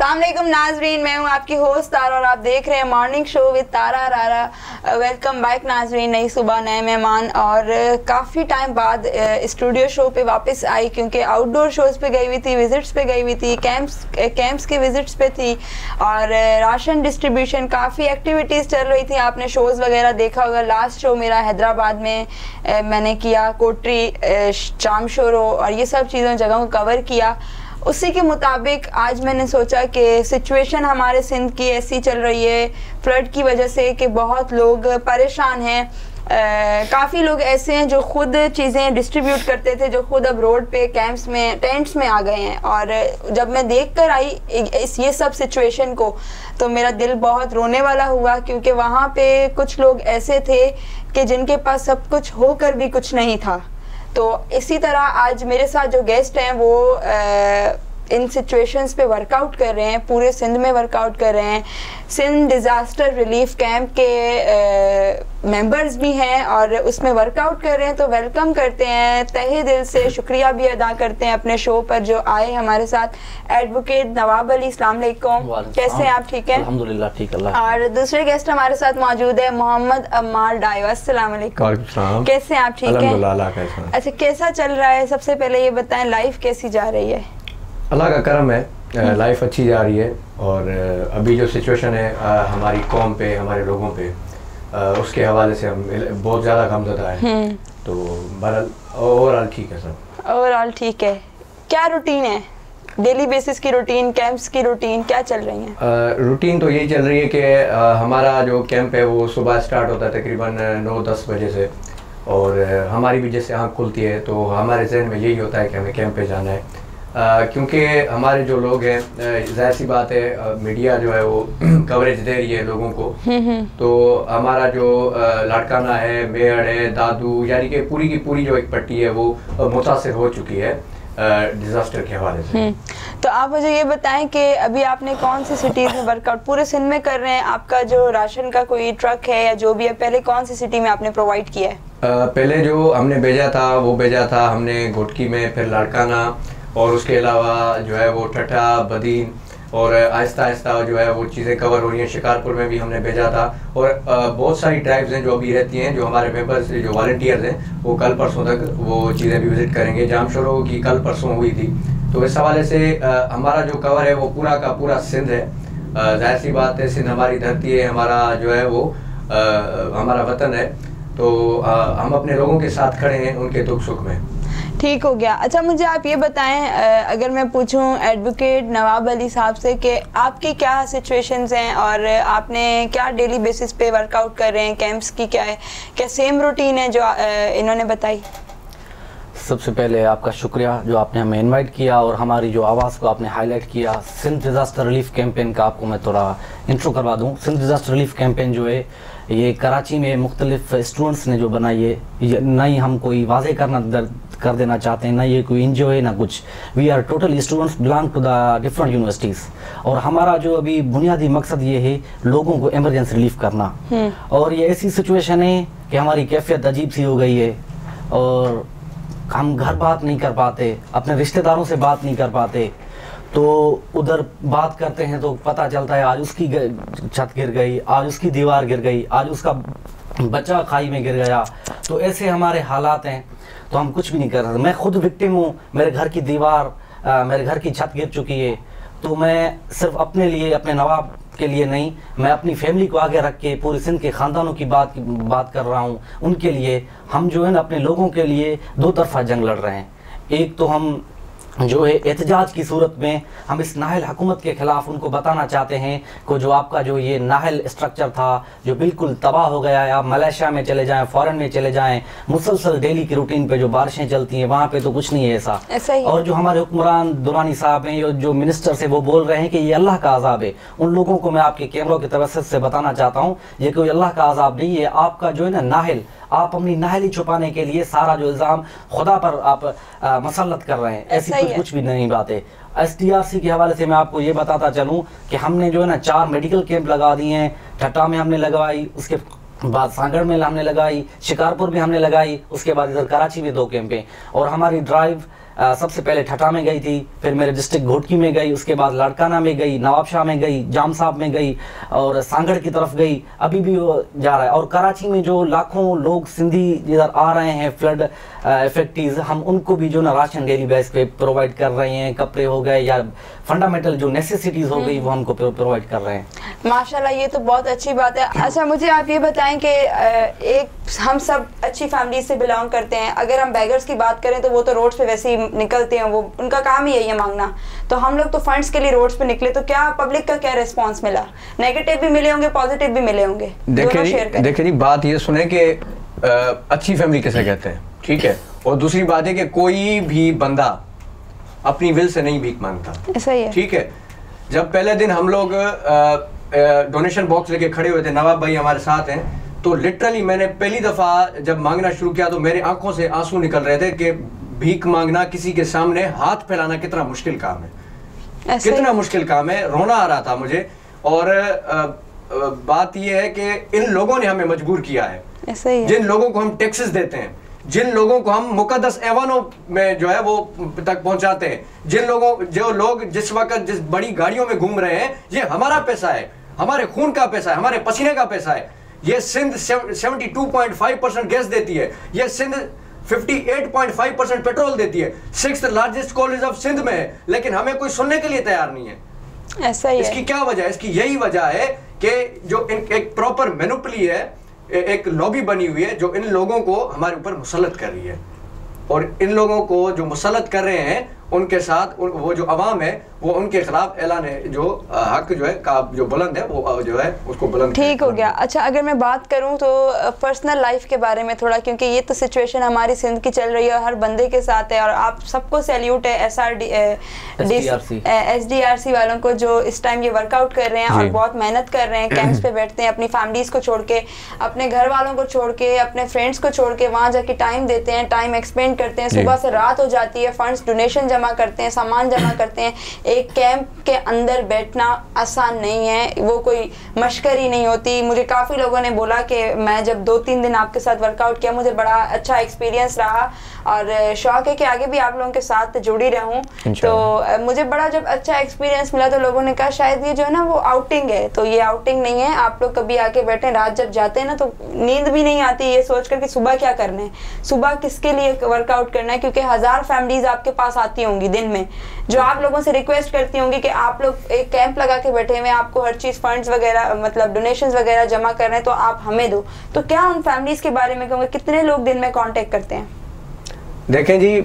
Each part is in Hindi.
अस्सलाम वालेकुम नाजरीन, मैं हूँ आपकी होस्ट तारा और आप देख रहे हैं मॉर्निंग शो विद तारा रारा। वेलकम बैक नाजरीन, नई सुबह नए मेहमान। और काफ़ी टाइम बाद स्टूडियो शो पे वापस आई क्योंकि आउटडोर शोज़ पे गई हुई थी, विजिट्स पे गई हुई थी, कैंप्स के विजिट्स पे थी और राशन डिस्ट्रीब्यूशन काफ़ी एक्टिविटीज़ चल रही थी। आपने शोज़ वगैरह देखा होगा। लास्ट शो मेरा हैदराबाद में मैंने किया, कोटरी, शाम शोरो और ये सब चीज़ों जगहों को कवर किया। उसी के मुताबिक आज मैंने सोचा कि सिचुएशन हमारे सिंध की ऐसी चल रही है फ्लड की वजह से कि बहुत लोग परेशान हैं। काफ़ी लोग ऐसे हैं जो खुद चीज़ें डिस्ट्रीब्यूट करते थे, जो खुद अब रोड पे कैंप्स में, टेंट्स में आ गए हैं। और जब मैं देख कर आई ये सब सिचुएशन को तो मेरा दिल बहुत रोने वाला हुआ क्योंकि वहाँ पे कुछ लोग ऐसे थे कि जिनके पास सब कुछ होकर भी कुछ नहीं था। तो इसी तरह आज मेरे साथ जो गेस्ट हैं वो इन सिचुएशंस पे वर्कआउट कर रहे हैं, पूरे सिंध में वर्कआउट कर रहे हैं। सिंध डिज़ास्टर रिलीफ कैंप के मेंबर्स भी हैं और उसमें वर्कआउट कर रहे हैं। तो वेलकम करते हैं, तहे दिल से शुक्रिया भी अदा करते हैं अपने शो पर जो आए हमारे साथ एडवोकेट नवाब अली। अस्सलाम वालेकुम, कैसे हैं आप? ठीक है, अल्हम्दुलिल्लाह ठीक अल्लाह। और दूसरे गेस्ट हमारे साथ मौजूद है मोहम्मद अम्मार डायो। अस्सलाम वालेकुम, कैसे हैं आप? ठीक है। अच्छा, कैसा चल रहा है? सबसे पहले ये बताएं, लाइफ कैसी जा रही है? अल्लाह का करम है, लाइफ अच्छी जा रही है। और अभी जो सिचुएशन है हमारी कौम पे, हमारे लोगों पे, उसके हवाले से हम बहुत ज़्यादा गमज़दा है। तो बहरहाल ओवरऑल ठीक है, सब ओवरऑल ठीक है। क्या रूटीन है, डेली बेसिस की रूटीन, कैंप्स की रूटीन क्या चल रही है? रूटीन तो यही चल रही है कि हमारा जो कैंप है वो सुबह स्टार्ट होता है तकरीबन 9-10 बजे से। और हमारी भी जैसे आँख खुलती है तो हमारे जहन में यही होता है कि हमें कैंप पे जाना है। क्योंकि हमारे जो लोग हैं, जाहिर सी बात है मीडिया जो है वो कवरेज दे रही है लोगों को। तो हमारा जो लाड़काना है, मेहड़ है, दादू, यानी कि पूरी की पूरी जो एक पट्टी है वो मुतासिर हो चुकी है डिज़ास्टर के हवाले से। तो आप मुझे ये बताएं कि अभी आपने कौन सी सिटीज़ में वर्कआउट पूरे सिंध में कर रहे हैं? आपका जो राशन का कोई ट्रक है या जो भी है, पहले कौन सी सिटी में आपने प्रोवाइड किया है? पहले जो हमने भेजा था वो भेजा था हमने घोटकी में, फिर लाड़काना, और उसके अलावा जो है वो ठट्ठा, बदीन, और आहिस्ता आहिस्ता जो है वो चीज़ें कवर हो रही हैं। शिकारपुर में भी हमने भेजा था। और बहुत सारी ट्राइब्स हैं जो अभी रहती हैं, जो हमारे मेंबर्स, जो वॉलंटियर्स हैं, वो कल परसों तक वो चीज़ें भी विज़िट करेंगे। जाम शोरो की कल परसों हुई थी। तो इस हवाले से हमारा जो कवर है वो पूरा का पूरा सिंध है। जाहिर सी बात है, सिंध हमारी धरती है, हमारा जो है वो हमारा वतन है। तो हम अपने लोगों के साथ खड़े हैं उनके दुख सुख में। ठीक हो गया। अच्छा, मुझे आप ये बताएं, अगर मैं पूछूं एडवोकेट नवाब अली साहब से कि आपकी क्या सिचुएशंस हैं और आपने क्या डेली बेसिस पे वर्कआउट कर रहे हैं, कैंप्स की क्या है, क्या सेम रूटीन है जो इन्होंने बताई? सबसे पहले आपका शुक्रिया जो आपने हमें इनवाइट किया और हमारी जो आवाज़ को आपने हाईलाइट किया। सिंध डिज़ास्टर रिलीफ कैंपेन का आपको मैं थोड़ा इंट्रो करवा दूं। सिंध डिज़ास्टर रिलीफ कैंपेन जो है ये कराची में मुख्तलिफ स्टूडेंट्स ने जो बनाई है, ना ही हम कोई वाजे कर देना चाहते हैं, ना ये कोई एनजीओ है ना कुछ। We are total students belong to the different universities. और हमारा जो अभी बुनियादी मकसद ये है लोगों को इमरजेंसी रिलीफ करना। और ये ऐसी सिचुएशन है कि हमारी कैफियत अजीब सी हो गई है और हम घर बात नहीं कर पाते, अपने रिश्तेदारों से बात नहीं कर पाते। तो उधर बात करते हैं तो पता चलता है आज उसकी छत गिर गई, आज उसकी दीवार गिर गई, आज उसका बच्चा खाई में गिर गया। तो ऐसे हमारे हालात हैं, तो हम कुछ भी नहीं कर सकते। मैं खुद विक्टिम हूँ, मेरे घर की दीवार, मेरे घर की छत गिर चुकी है। तो मैं सिर्फ अपने लिए, अपने नवाब के लिए नहीं, मैं अपनी फैमिली को आगे रख के पूरे सिंध के ख़ानदानों की बात कर रहा हूँ। उनके लिए हम जो है ना अपने लोगों के लिए दो तरफा जंग लड़ रहे हैं। एक तो हम जो है एहतजाज की सूरत में हम इस नाहल हुकूमत के ख़िलाफ़ उनको बताना चाहते हैं कि जो आपका जो ये नाहल स्ट्रक्चर था जो बिल्कुल तबाह हो गया है। आप मलेशिया में चले जाएं, फ़ॉरेन में चले जाएं, मुसलसल डेली की रूटीन पे जो बारिशें चलती हैं वहाँ पे तो कुछ नहीं है ऐसा ही। और जो हमारे हुक्मरान दुरानी साहब हैं, जो मिनिस्टर से वो बोल रहे हैं कि ये अल्लाह का अज़ाब है, उन लोगों को मैं आपके कैमरों की तवज्जुह से बताना चाहता हूँ ये कोई अल्लाह का अज़ाब नहीं है। आपका जो है ना नाहल, आप अपनी नाहली छुपाने के लिए सारा जो इल्ज़ाम खुदा पर आप मसल्लत कर रहे हैं। ऐसी कुछ भी नहीं बात है। STRC के हवाले से मैं आपको ये बताता चलूँ कि हमने जो है ना 4 मेडिकल कैंप लगा दिए हैं। ठट्टा में हमने लगवाई, उसके बाद सांगड़ में हमने लगाई, शिकारपुर में हमने लगाई, उसके बाद इधर कराची में 2 कैंप हैं। और हमारी ड्राइव सबसे पहले ठठा में गई थी, फिर मेरे डिस्ट्रिक्ट घोटकी में गई, उसके बाद लाड़काना में गई, नवाबशाह में गई, जाम साहब में गई और सांगड़ की तरफ गई, अभी भी वो जा रहा है। और कराची में जो लाखों लोग सिंधी इधर आ रहे हैं फ्लड इफेक्टीज, हम उनको भी जो ना राशन डेली बेस पे प्रोवाइड कर रहे हैं, कपड़े हो गए या फंडामेंटल जो नेसेसिटीज हो गई वो हमको प्रोवाइड कर रहे हैं। माशाल्लाह, ये तो बहुत अच्छी बात है। अच्छा, मुझे आप ये बताएं कि एक हम सब अच्छी फैमिली से बिलोंग करते हैं, अगर हम बेगर्स की बात करें तो वो तो रोड्स पे वैसे ही निकलते हैं, वो उनका काम ही यही है मांगना। तो हम लोग तो फंड्स के लिए रोड्स पे निकले, तो क्या पब्लिक का क्या रिस्पांस मिला? नेगेटिव भी मिले होंगे, पॉजिटिव भी मिले होंगे। देखिए जी, बात ये सुने कि अच्छी फैमिली किसे कहते हैं, ठीक है। और दूसरी बात है कि कोई भी बंदा अपनी विल से नहीं भीख मांगता, ऐसा ही है, ठीक है। जब पहले दिन हम लोग डोनेशन बॉक्स लेके खड़े हुए थे, नवाब भाई हमारे साथ हैं, तो लिटरली मैंने पहली दफा जब मांगना शुरू किया तो मेरे आंखों से आंसू निकल रहे थे कि भीख मांगना, किसी के सामने हाथ फैलाना कितना मुश्किल काम है, कितना मुश्किल काम है। रोना आ रहा था मुझे। और बात यह है कि इन लोगों ने हमें मजबूर किया है, ऐसा ही है। जिन लोगों को हम टैक्सेस देते हैं, जिन लोगों को हम मुकद्दस ऐवानों में जो है वो तक पहुंचाते हैं, जो लोग जिस वक्त जिस बड़ी गाड़ियों में घूम रहे हैं, ये हमारा पैसा है, हमारे खून का पैसा है, हमारे पसीने का पैसा है। ये सिंध 72.5% गैस देती है, ये सिंध 58.5% पेट्रोल देती है, 6th largest college of Sindh में है, लेकिन हमें कोई सुनने के लिए तैयार नहीं है। ऐसा ही इसकी क्या वजह है? इसकी यही वजह है कि जो एक प्रॉपर मोनोपोली है, एक लॉबी बनी हुई है जो इन लोगों को हमारे ऊपर मुसल्लत कर रही है। और इन लोगों को जो मुसल्लत कर रहे हैं उनके साथ वो जो अवाम है वो उनके खिलाफ ऐलान है, जो हक जो है का जो बुलंद है वो जो है उसको बुलंद ठीक हो गया। अच्छा, अगर मैं बात करूं तो पर्सनल लाइफ के बारे में थोड़ा, क्योंकि ये तो सिचुएशन हमारी सिंध की चल रही है, हर बंदे के साथ है, और आप सबको सैल्यूट है SDRC वालों को जो इस टाइम ये वर्कआउट कर रहे हैं और बहुत मेहनत कर रहे हैं, कैंप्स पे बैठते हैं, अपनी फैमिलीज को छोड़ के, अपने घर वालों को छोड़ के, अपने फ्रेंड्स को छोड़ के वहाँ जाके टाइम देते हैं, टाइम एक्सपेंड करते हैं, सुबह से रात हो जाती है, फंड्स डोनेशन जमा करते हैं, सामान जमा करते हैं। एक कैंप के अंदर बैठना आसान नहीं है, वो कोई मशकरी नहीं होती। मुझे काफ़ी लोगों ने बोला कि मैं जब 2-3 दिन आपके साथ वर्कआउट किया, मुझे बड़ा अच्छा एक्सपीरियंस रहा और शौक है कि आगे भी आप लोगों के साथ जुड़ी रहूं। तो मुझे बड़ा जब अच्छा एक्सपीरियंस मिला तो लोगों ने कहा शायद ये जो है ना वो आउटिंग है, तो ये आउटिंग नहीं है। आप लोग कभी आके बैठे, रात जब जाते हैं ना तो नींद भी नहीं आती ये सोच कर कि सुबह क्या करना है, सुबह किसके लिए वर्कआउट करना है, क्योंकि 1000 फैमिलीज आपके पास आती होंगी दिन में जो आप लोगों से रिक्वेस्ट करती होंगी कि आप लोग एक कैंप लगा के बैठे हुए, आपको हर चीज़ फंड्स वगैरह मतलब डोनेशंस वगैरह जमा कर रहे हैं तो आप हमें दो। तो क्या उन फैमिलीज के बारे में कहूँगे, कितने लोग दिन में कांटेक्ट करते हैं? देखें जी,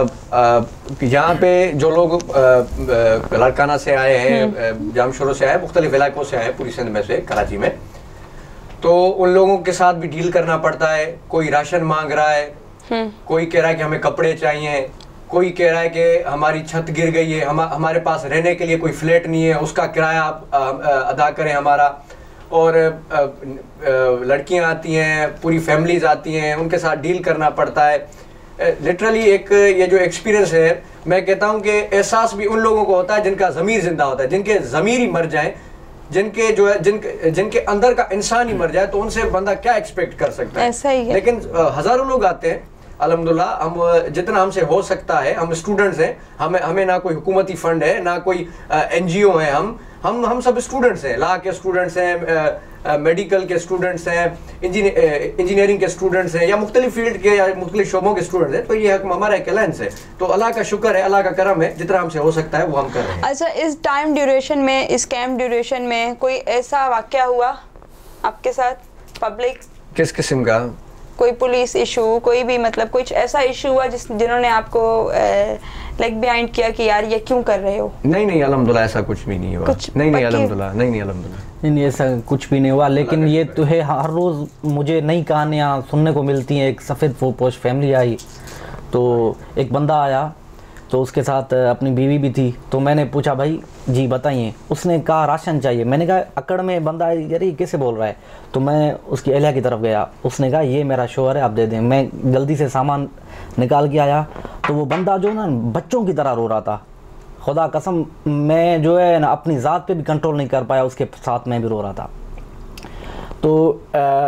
यहाँ पे जो लोग लाड़काना से आए हैं, जामशोरों से आए, मुख्तलिफ इलाकों से आए पूरी सिंध में से, कराची में, तो उन लोगों के साथ भी डील करना पड़ता है। कोई राशन मांग रहा है, कोई कह रहा है कि हमें कपड़े चाहिए, कोई कह रहा है कि हमारी छत गिर गई है, हमारे पास रहने के लिए कोई फ्लैट नहीं है, उसका किराया आप अदा करें हमारा। और लड़कियां आती हैं, पूरी फैमिलीज आती हैं, उनके साथ डील करना पड़ता है। लिटरली एक ये जो एक्सपीरियंस है, मैं कहता हूँ कि एहसास भी उन लोगों को होता है जिनका ज़मीर जिंदा होता है, जिनके ज़मीर ही मर जाए, जिनके जो है जिनके अंदर का इंसान ही मर जाए, तो उनसे बंदा क्या एक्सपेक्ट कर सकता है। ऐसा ही है। लेकिन हज़ारों लोग आते हैं अल्हम्दुलिल्लाह, हम जितना हमसे हो सकता है, हम स्टूडेंट्स हैं, हमें ना कोई हुकूमती फंड है, ना कोई NGO है, हम सब स्टूडेंट्स हैं, लॉ के स्टूडेंट्स हैं, मेडिकल के स्टूडेंट्स हैं, इंजीनियरिंग के स्टूडेंट्स हैं, या मुख्तलिफ फील्ड के या मुख्तलिफ शोबों के स्टूडेंट्स हैं। तो ये हमारा एक अलायंस है, तो अल्लाह का शुक्र है, अल्लाह का करम है, जितना हमसे हो सकता है वो हम कर रहे हैं। अच्छा, इस टाइम ड्यूरेशन में, इस कैंप ड्यूरेशन में कोई ऐसा वाकया हुआ आपके साथ पब्लिक? किस किस्म का? कोई पुलिस इशू, कोई भी मतलब कुछ ऐसा इशू हुआ जिन्होंने आपको लेग बिहाइंड किया कि यार ये क्यों कर रहे हो? नहीं अल्हम्दुलिल्लाह ऐसा कुछ भी नहीं हुआ। नहीं अल्हम्दुलिल्लाह, नहीं अल्हम्दुलिल्लाह, नहीं ऐसा कुछ भी नहीं हुआ। लेकिन ये तो है, हर रोज़ मुझे नई कहानियाँ सुनने को मिलती हैं। एक सफ़ेद पोश फैमिली आई, तो एक बंदा आया, तो उसके साथ अपनी बीवी भी थी। तो मैंने पूछा भाई जी बताइए, उसने कहा राशन चाहिए। मैंने कहा अकड़ में बंदा यार ये कैसे बोल रहा है, तो मैं उसकी एहलिया की तरफ गया। उसने कहा ये मेरा शोहर है, आप दे दें। मैं जल्दी से सामान निकाल के आया, तो वो बंदा जो ना बच्चों की तरह रो रहा था। खुदा कसम मैं जो है ना अपनी ज़ात पे भी कंट्रोल नहीं कर पाया, उसके साथ मैं भी रो रहा था। तो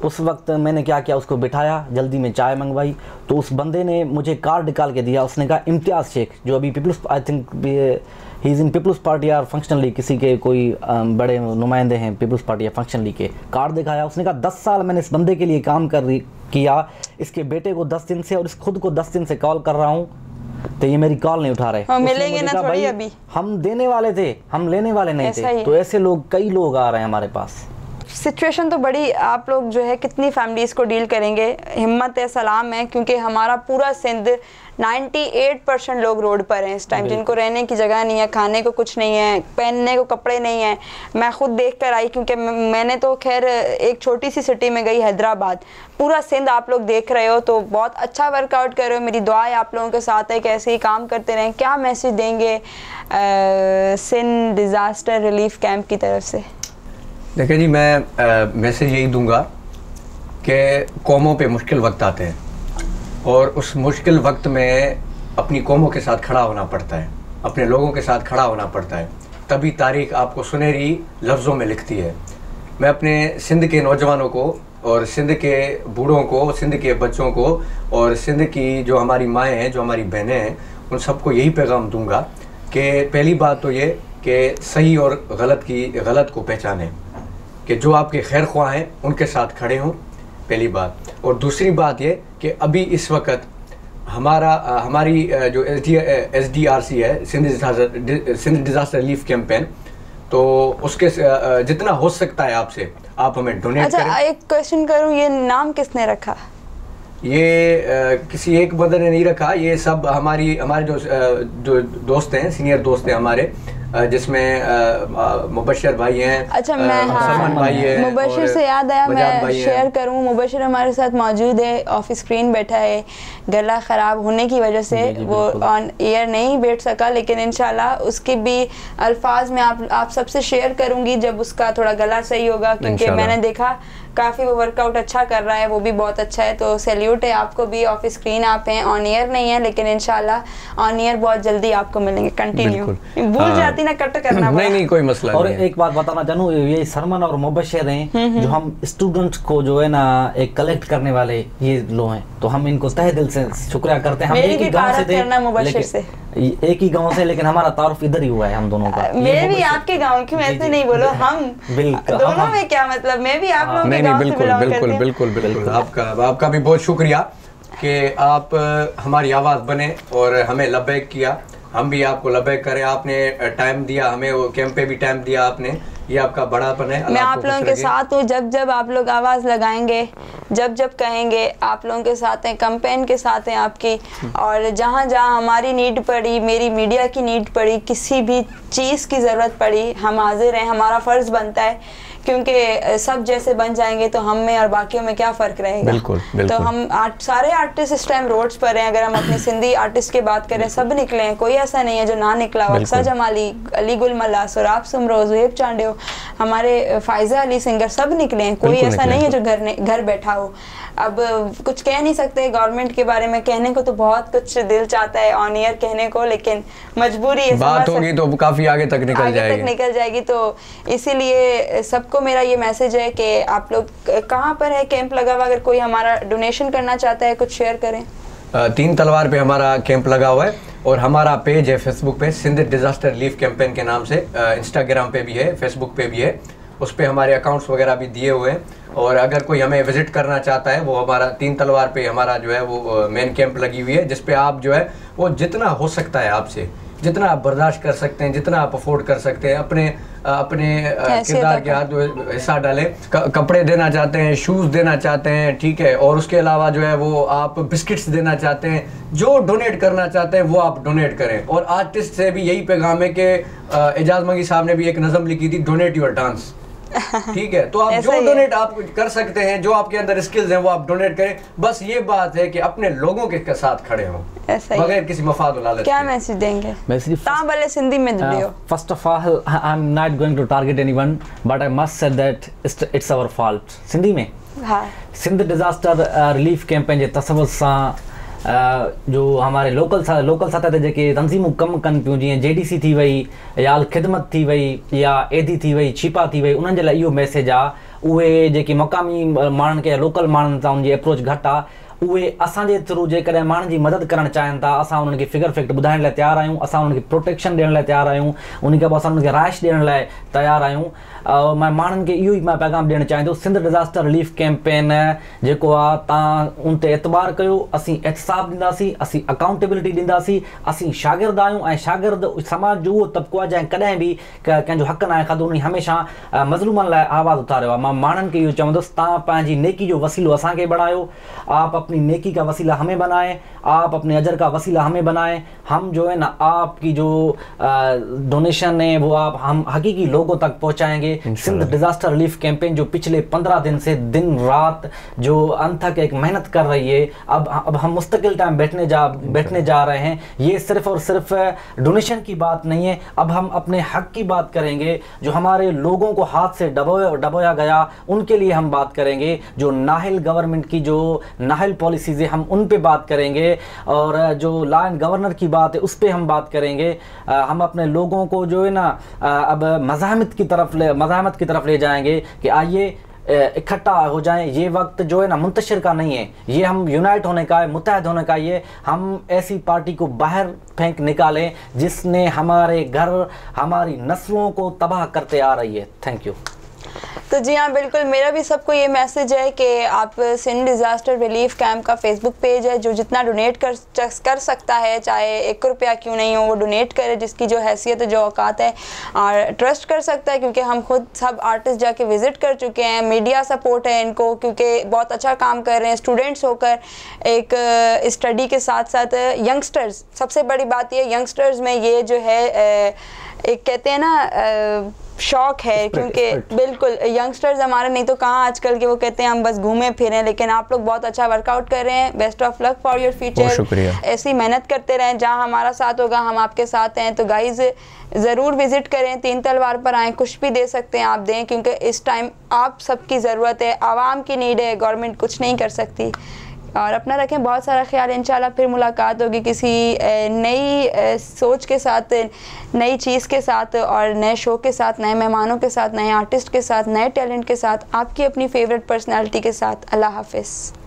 उस वक्त मैंने क्या किया, उसको बिठाया, जल्दी में चाय मंगवाई, तो उस बंदे ने मुझे कार्ड निकाल के दिया। उसने कहा इम्तियाज़ शेख, जो अभी peoples, I think he is in peoples party या फंक्शनली, किसी के कोई बड़े नुमाइंदे हैं पीपल्स पार्टी या फंक्शनली के, कार्ड दिखाया। उसने कहा 10 साल मैंने इस बंदे के लिए काम किया, इसके बेटे को 10 दिन से और इस खुद को 10 दिन से कॉल कर रहा हूँ, तो ये मेरी कॉल नहीं उठा रहे। मिलेंगे ना थोड़ी अभी, हम देने वाले थे, हम लेने वाले नहीं थे। तो ऐसे लोग, कई लोग आ रहे हैं हमारे पास। सिचुएशन तो बड़ी, आप लोग जो है कितनी फैमिलीज़ को डील करेंगे, हिम्मत है, सलाम है, क्योंकि हमारा पूरा सिंध 98% लोग रोड पर हैं इस टाइम, जिनको रहने की जगह नहीं है, खाने को कुछ नहीं है, पहनने को कपड़े नहीं है। मैं खुद देख कर आई, क्योंकि मैंने तो खैर एक छोटी सी सिटी में गई, हैदराबाद। पूरा सिंध आप लोग देख रहे हो, तो बहुत अच्छा वर्कआउट कर रहे हो। मेरी दुआएं आप लोगों के साथ है कि ऐसे ही काम करते रहें। क्या मैसेज देंगे सिंध डिज़ास्टर रिलीफ कैंप की तरफ से? देखिए जी, मैं मैसेज यही दूंगा कि कौमों पे मुश्किल वक्त आते हैं, और उस मुश्किल वक्त में अपनी कौमों के साथ खड़ा होना पड़ता है, अपने लोगों के साथ खड़ा होना पड़ता है, तभी तारीख आपको सुनहरी लफ्ज़ों में लिखती है। मैं अपने सिंध के नौजवानों को और सिंध के बूढ़ों को, सिंध के बच्चों को और सिंध की जो हमारी माएँ हैं, जो हमारी बहनें हैं, उन सबको यही पैगाम दूंगा कि पहली बात तो ये कि सही और गलत को पहचानें, कि जो आपके खैर ख्वाह हैं उनके साथ खड़े हों, पहली बात। और दूसरी बात ये कि अभी इस वक्त हमारी जो SDRC है, सिंध डिज़ास्टर रिलीफ कैंपेन, तो उसके जितना हो सकता है आपसे आप हमें डोनेट करें। एक क्वेश्चन करूं, ये नाम किसने रखा? ये किसी एक बंदे ने नहीं रखा, ये सब हमारे जो दोस्त हैं, सीनियर दोस्त हैं हमारे, जिसमें मुबशिर भाई हैं। अच्छा, मैं सलमान भाई हैं। मुबशिर से याद आया, मैं शेयर करूं, मुबशिर हमारे साथ मौजूद है, ऑफ स्क्रीन बैठा है, गला ख़राब होने की वजह से वो ऑन एयर नहीं बैठ सका, लेकिन इंशाल्लाह उसके भी अल्फाज में आप सबसे शेयर करूंगी जब उसका थोड़ा गला सही होगा, क्योंकि मैंने देखा काफ़ी वो वर्कआउट अच्छा कर रहा है, वो भी बहुत अच्छा है। तो सैल्यूट है आपको भी। ऑफ स्क्रीन आप हैं, ऑन एयर नहीं है, लेकिन इंशाल्लाह ऑन एयर बहुत जल्दी आपको मिलेंगे। कंटिन्यू, भूल जाती ना, कट करना नहीं कोई मसला और नहीं है। एक बात बताना चाहूँ, ये सरमन और मुबशिर हैं, जो हम स्टूडेंट्स को जो है ना एक कलेक्ट करने वाले ये लोग हैं, तो हम इनको तहे दिल से शुक्रिया करते हैं। हम एक ही गाँव से थे, एक ही गांव से, लेकिन हमारा तारुफ इधर ही हुआ है हम दोनों का। मैं भी आपके गांव की, मैं ऐसे नहीं बोलो, हम दोनों में क्या मतलब, मैं भी आप लोगों के गांव से बिलोंग करती हूं। बिल्कुल आपका भी बहुत शुक्रिया कि आप हमारी आवाज़ बने और हमें लबैक किया, हम भी आपको लबैक करें। आपने टाइम दिया हमें, वो कैंप पे भी टाइम दिया आपने, ये आपका बड़ापन है। मैं आप लोगों के साथ हूँ, जब आप लोग आवाज़ लगाएंगे, जब कहेंगे, आप लोगों के साथ हैं, कैंपेन के साथ हैं आपकी। और जहाँ हमारी नीड पड़ी, मेरी मीडिया की नीड पड़ी, किसी भी चीज़ की ज़रूरत पड़ी, हम हाजिर हैं। हमारा फ़र्ज़ बनता है, क्योंकि सब जैसे बन जाएंगे तो हम में और बाकियों में क्या फ़र्क रहेगा। बिल्कुल। तो हम सारे आर्टिस्ट इस टाइम रोड्स पर हैं। अगर हम अपने सिंधी आर्टिस्ट की बात करें, सब निकले हैं, कोई ऐसा नहीं है जो ना निकला हो। अक्सर जमाली, अली गुल मल्ला, सुराब सुमरो, ज़ुहैब चांडियो, हमारे फ़ायज़ा अली सिंगर, सब निकले हैं। कोई ऐसा नहीं है जो घर बैठा हो। अब कुछ कह नहीं सकते गवर्नमेंट के बारे में, कहने को तो बहुत कुछ दिल चाहता है ऑन एयर कहने को, लेकिन मजबूरी है, बात होगी तो काफ़ी आगे तक निकल जाएगी। तो इसीलिए सबको मेरा ये मैसेज है कि आप लोग कहाँ पर है कैंप लगा हुआ, अगर कोई हमारा डोनेशन करना चाहता है कुछ शेयर करें। 3 तलवार पे हमारा कैंप लगा हुआ है, और हमारा पेज है फेसबुक पे, सिंध डिज़ास्टर रिलीफ कैंपेन के नाम से। इंस्टाग्राम पे भी है, फेसबुक पे भी है, उस पर हमारे अकाउंट्स वगैरह भी दिए हुए हैं। और अगर कोई हमें विजिट करना चाहता है, वो हमारा 3 तलवार पे हमारा जो है वो मेन कैंप लगी हुई है, जिस पे आप जो है वो जितना हो सकता है आपसे, जितना आप बर्दाश्त कर सकते हैं, जितना आप अफोर्ड कर सकते हैं, अपने किरदार के हाथ हिस्सा डालें। कपड़े देना चाहते हैं, शूज़ देना चाहते हैं, ठीक है, और उसके अलावा जो है वो आप बिस्किट्स देना चाहते हैं, जो डोनेट करना चाहते हैं वो आप डोनेट करें। और आर्टिस्ट से भी यही पैगाम है कि एजाज मंगी साहब ने भी एक नज़म लिखी थी, डोनेट योर डांस, ठीक है। तो आप जो डोनेट आप कर सकते हैं, जो आपके अंदर स्किल्स हैं, वो आप डोनेट करें। बस ये बात है कि अपने लोगों के साथ खड़े हों, बगैर किसी मफाद और लालच। क्या मैसेज देंगे? भले सिंधी में दो। First of all, I am not going to target anyone, but I must say that it's our fault. Sindhi में सिंध डिज़ास्टर रिलीफ कैंपेन जे तसव्वुर सां जो हमारे लोकल सतह ते जेके तंज़ीमूं कमु कनि पियूं, जीअं JDC थी वई, या खिदमत थी वई, या एदी थी वई, छिपा थी वई, उन्हनि जे लाइ इहो मैसेज आहे। उहे जेकी मक़ामी माण्हुनि खे लोकल माण्हुनि सां उनजी अप्रोच घटि आहे, उहे असांजे थ्रू जेकॾहिं माण्हुनि जी मदद करणु चाहिनि था, असां उन्हनि खे फिगर फैक्ट ॿुधाइण लाइ तयारु आहियूं, असां उन्हनि खे प्रोटेक्शन ॾियण लाइ तयारु आहियूं, उन खां पोइ असां उन्हनि खे राइश ॾियण लाइ तयारु आहियूं। मां माण्हुनि खे इहो ई मां पैगाम ॾियणु चाहिंदुसि, सिंध डिज़ास्टर रिलीफ कैंपेन जेको आहे तव्हां उन ते एतबार कयो, असीं एहतिसाब ॾींदासीं, असीं अकाउंटेबिलिटी ॾींदासीं, असीं शागिर्द आहियूं ऐं शागिर्द समाज जो उहो तबिको आहे जंहिं कॾहिं बि कंहिंजो हक़ न आहे खाधो, उन हमेशह मज़लूमनि लाइ आवाज़ उथारियो आहे। मां माण्हुनि खे इहो चवंदुसि, तव्हां पंहिंजी नेकी जो वसीलो असांखे बढ़ायो, आप अपनी नेकी का वसीला हमें बनाएं, आप अपने अजर का वसीला हमें बनाएं। हम जो है ना आपकी जो डोनेशन है वो हम हकीकी लोगों तक पहुंचाएंगे। सिंध डिजास्टर रिलीफ कैंपेन जो पिछले 15 दिन से दिन रात जो अनथक एक मेहनत कर रही है, अब हम मुस्तकिल टाइम बैठने जा रहे हैं। ये सिर्फ और सिर्फ डोनेशन की बात नहीं है, अब हम अपने हक की बात करेंगे। जो हमारे लोगों को हाथ से डबोया गया उनके लिए हम बात करेंगे। जो नाहिल गवर्नमेंट की जो नाहिल पॉलिसीज़ है हम उन पे बात करेंगे, और जो लॉ एंड गवर्नर की बात है उस पे हम बात करेंगे। हम अपने लोगों को जो है ना अब मज़ाहमत की तरफ ले जाएंगे कि आइए इकट्ठा हो जाएं। ये वक्त जो है ना मुंतशिर का नहीं है, ये हम यूनाइट होने का है, मुत्तहद होने का। ये हम ऐसी पार्टी को बाहर फेंक निकालें जिसने हमारे घर, हमारी नस्लों को तबाह करते आ रही है। Thank you. तो जी हाँ, बिल्कुल मेरा भी सबको ये मैसेज है कि आप सिंध डिज़ास्टर रिलीफ कैंप का फेसबुक पेज है, जो जितना डोनेट कर सकता है, चाहे 1 रुपया क्यों नहीं हो, वो डोनेट करे, जिसकी जो हैसियत है, जो औकात है, और ट्रस्ट कर सकता है। क्योंकि हम खुद सब आर्टिस्ट जाके विज़िट कर चुके हैं, मीडिया सपोर्ट है इनको, क्योंकि बहुत अच्छा काम कर रहे हैं स्टूडेंट्स होकर। एक स्टडी के साथ साथ यंगस्टर्स, सबसे बड़ी बात ये यंगस्टर्स में ये जो है एक कहते हैं ना शौक है, क्योंकि बिल्कुल यंगस्टर्स हमारे नहीं तो कहाँ आजकल के वो कहते हैं हम बस घूमें फिरें, लेकिन आप लोग बहुत अच्छा वर्कआउट कर रहे हैं। Best of luck for your future. ऐसी मेहनत करते रहें, जहाँ हमारा साथ होगा हम आपके साथ हैं। तो गाइज ज़रूर विजिट करें, 3 तलवार पर आएँ, कुछ भी दे सकते हैं आप दें, क्योंकि इस टाइम आप सबकी ज़रूरत है, आवाम की नीड है, गवर्नमेंट कुछ नहीं कर सकती। और अपना रखें बहुत सारा ख्याल। इंशाल्लाह फिर मुलाकात होगी किसी नई सोच के साथ, नई चीज़ के साथ, और नए शो के साथ, नए मेहमानों के साथ, नए आर्टिस्ट के साथ, नए टैलेंट के साथ, आपकी अपनी फेवरेट पर्सनालिटी के साथ। अल्लाह हाफिज़।